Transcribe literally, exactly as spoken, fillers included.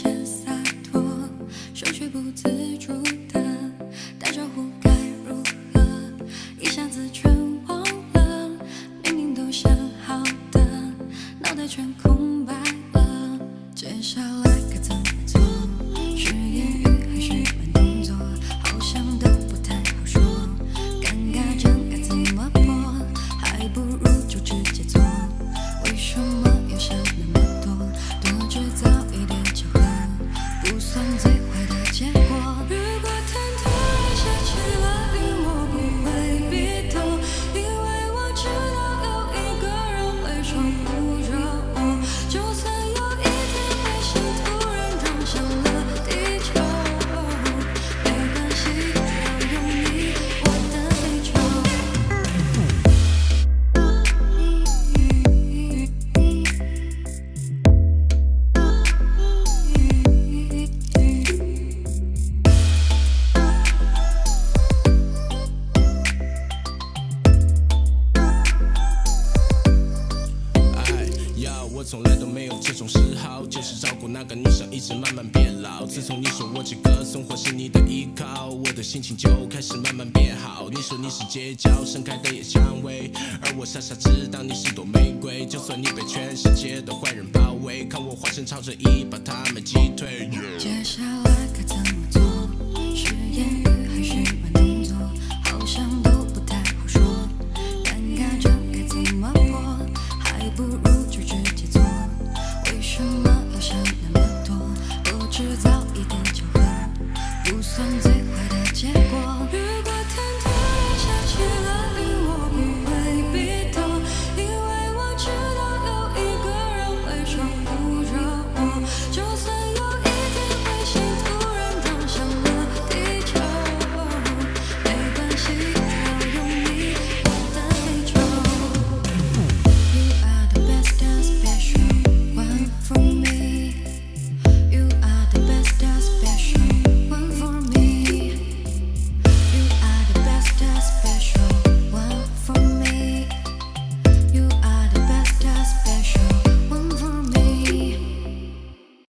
些洒脱，手却不自主的打招呼该如何，一下子全忘了，明明都想好的，脑袋全空白了，接下来该怎么做？是言语还是慢动作？好像都不太好说，尴尬症该怎么破？还不如就直接做，为什么要想那么多？多制造一点巧合，不算最坏的结果。如果天突然下起了雨，我不会避躲，因为我知道有一个人会守护着我。就算有一天彗星突然撞向了地球，没关系，只要有你，我的地球。 我从来都没有这种嗜好，就是照顾那个女生，一直慢慢变老。自从你说我这个生活是你的依靠，我的心情就开始慢慢变好。你说你是街角盛开的野蔷薇，而我傻傻知道你是朵玫瑰。就算你被全世界的坏人包围，看我化身超人一把他们击退。 接下来该怎么做？是言语还是慢动作？好像都不太好说，尴尬症该怎么破？还不如就直接做，为什么要想那么多？不知道。